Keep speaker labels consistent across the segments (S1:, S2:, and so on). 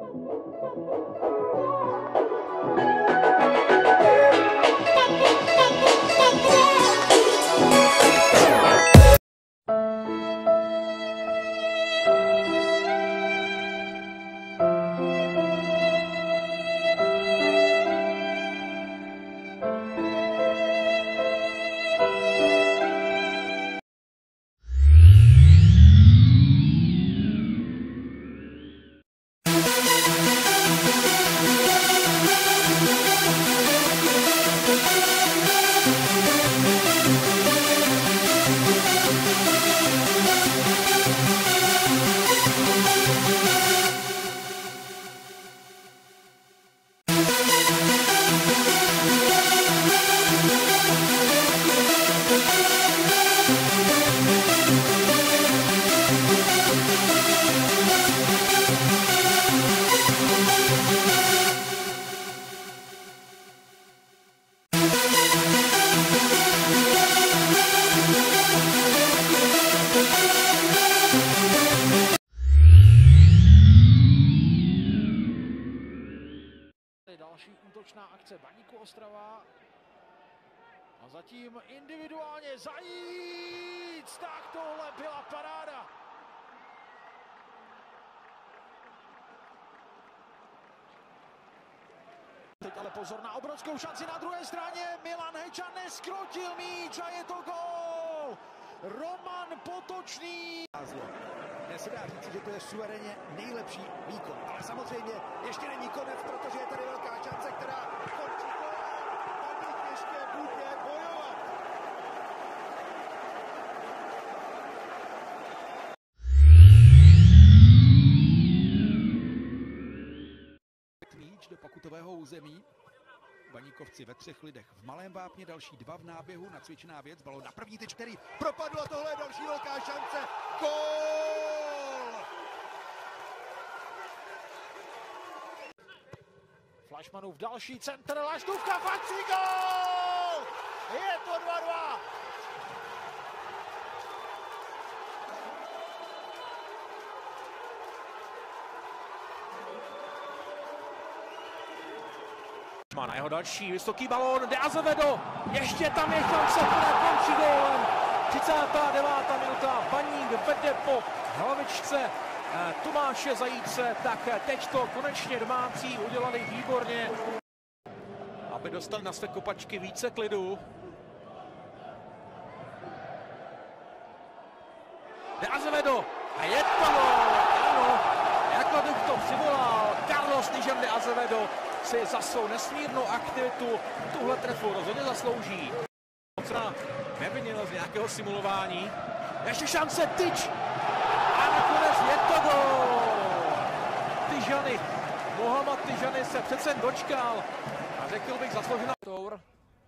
S1: Další útočná akce Baníku Ostrava. A zatím individuálně Zajíc. Tak tohle byla paráda. Teď ale pozor na obrovskou šanci na druhé straně. Milan Hečan neskrotil míč a je to gól. Roman Potočný.
S2: Dnes se dá říct, že to je suverénně nejlepší výkon. Ale samozřejmě ještě není konec, protože je tady velká šance, která končí gólem. Baník ještě bude bojovat. Míč do pokutového území. Baníkovci ve 3 lidech v malém vápně, další 2 v náběhu, nacvičená věc, balón na první tyč, který propadl a tohle je další velká šance. Gól!
S1: Flašmanův další centr, Laštůvka, Faxi, gól! Je to 2-2.
S3: Má na jeho další vysoký balón, De Azevedo, ještě tam je šance, která končí gólem. 39. minuta, Baník vede po hlavičce Tomáše Zajíce, tak teď to konečně domácí udělali výborně. Aby dostali na své kopačky více klidu. De Azevedo a je to gól, ano, jako bych to přivolal, Carlos Nižan De Azevedo si za svou nesmírnou aktivitu tuhle trefu rozhodně zaslouží. Mocna nevinil z nějakého simulování. Ještě šance, tyč! A nakonec je to gól! Tyžany, Mohamed Tyžany se přece dočkal a řekl bych zasloužená. Tour.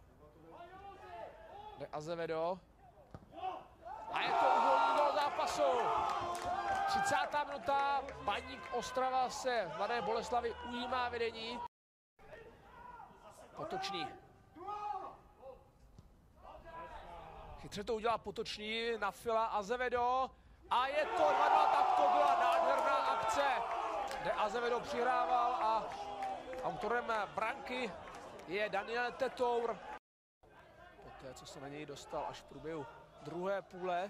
S3: De Azevedo. A je to uvolní gól zápasu. 30. minuta, Baník Ostrava se v Mladé Boleslavi ujímá vedení. Potočný. Chytře to udělá Potočný na Fila Azevedo. A je to 2-2, tak to byla nádherná akce. De Azevedo přihrával a autorem branky je Daniel Tetour. Poté, co se na něj dostal až v průběhu druhé půle.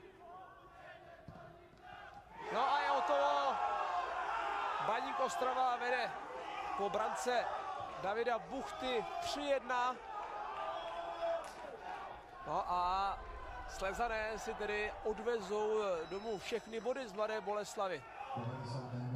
S3: No a je hotovo. Baník Ostrava vede po brance Davida Buchty 3-1. No a Slezané si tedy odvezou domů všechny body z Mladé Boleslavi.